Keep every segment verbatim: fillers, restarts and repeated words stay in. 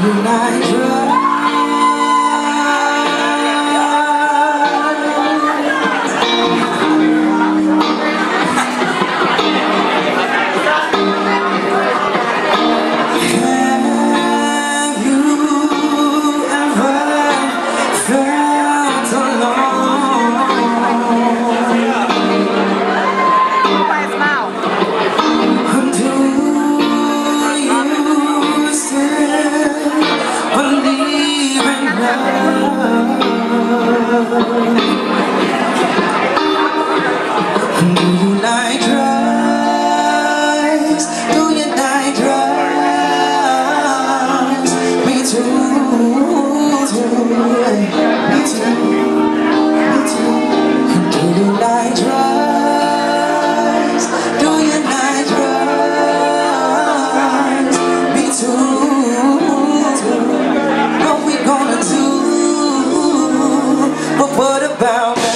you like drugs? Do you like drugs? Do you like drugs? Me too, me too, me too. Do you like drugs? Do you like drugs? Me too. What we gonna do? But what about that?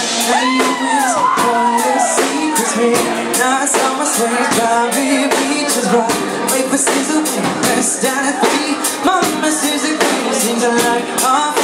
Now I saw my swing, driving beaches right. Wait for season, rest down at three. Mama says it seems like